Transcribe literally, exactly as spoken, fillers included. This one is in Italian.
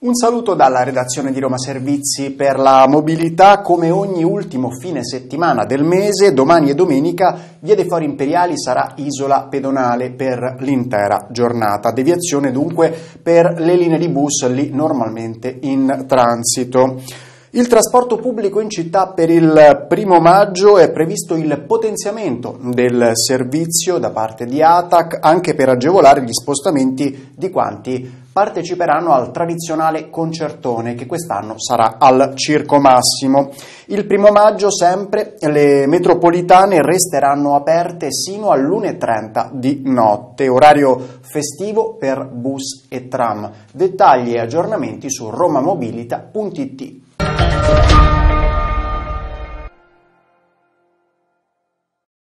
Un saluto dalla redazione di Roma Servizi per la mobilità. Come ogni ultimo fine settimana del mese, domani e domenica Via dei Fori Imperiali sarà isola pedonale per l'intera giornata. Deviazione dunque per le linee di bus lì normalmente in transito. Il trasporto pubblico in città per il primo maggio è previsto il potenziamento del servizio da parte di A T A C anche per agevolare gli spostamenti di quanti parteciperanno al tradizionale concertone che quest'anno sarà al Circo Massimo. Il primo maggio sempre le metropolitane resteranno aperte sino all'una e trenta di notte, orario festivo per bus e tram. Dettagli e aggiornamenti su romamobilita punto it.